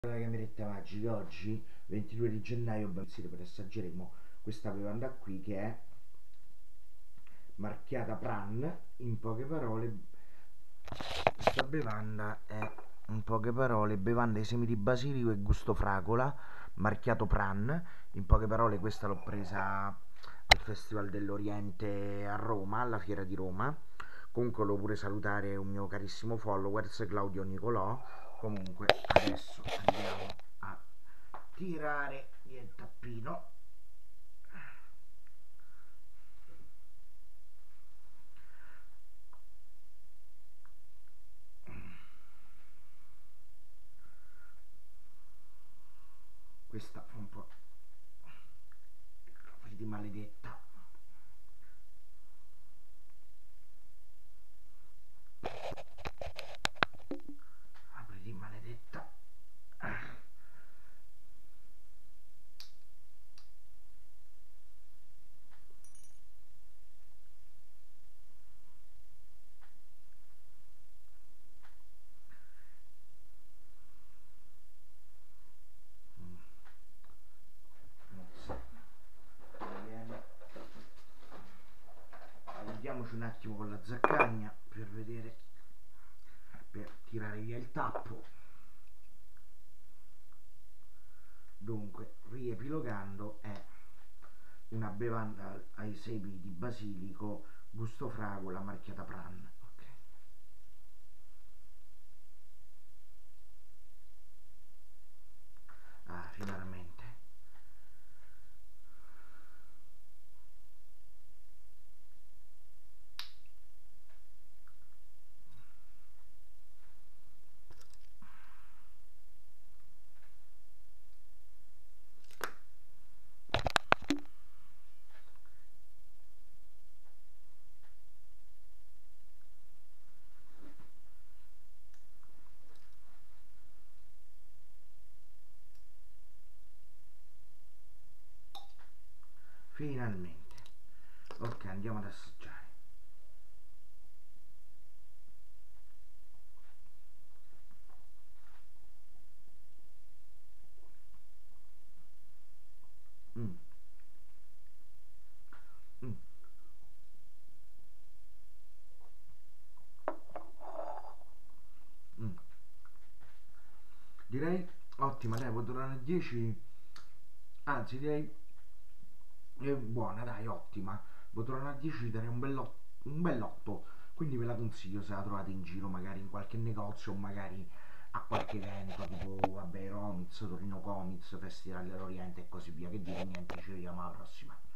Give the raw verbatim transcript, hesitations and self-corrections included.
La cameretta magica oggi ventidue di gennaio bensì per assaggeremo questa bevanda qui che è marchiata Pran. In poche parole, questa bevanda è in poche parole bevanda ai semi di basilico e gusto fragola, marchiato Pran. In poche parole questa l'ho presa al Festival dell'Oriente a Roma, alla fiera di Roma. Comunque volevo pure salutare un mio carissimo followers, Claudio Nicolò. Comunque adesso andiamo a tirare il tappino. Questa fa un po' di maledetta. Apri di maledetta. Vediamoci un attimo con la zaccagna per vedere, per tirare via il tappo. Dunque, riepilogando, è una bevanda ai semi di basilico, gusto fragola, marchiata Pran. Ok. Ah, finalmente. Finalmente. Ok, andiamo ad assaggiare. Mm. Mm. Mm. Direi ottima, dai, voto una dieci, anzi direi è buona, dai, ottima. Voto una dieci, darei un bell'otto, un bell'otto. Quindi ve la consiglio se la trovate in giro, magari in qualche negozio o magari a qualche evento tipo, vabbè, Romiz, Torino Comics, Festival dell'Oriente e così via. Che dire, niente, ci vediamo alla prossima.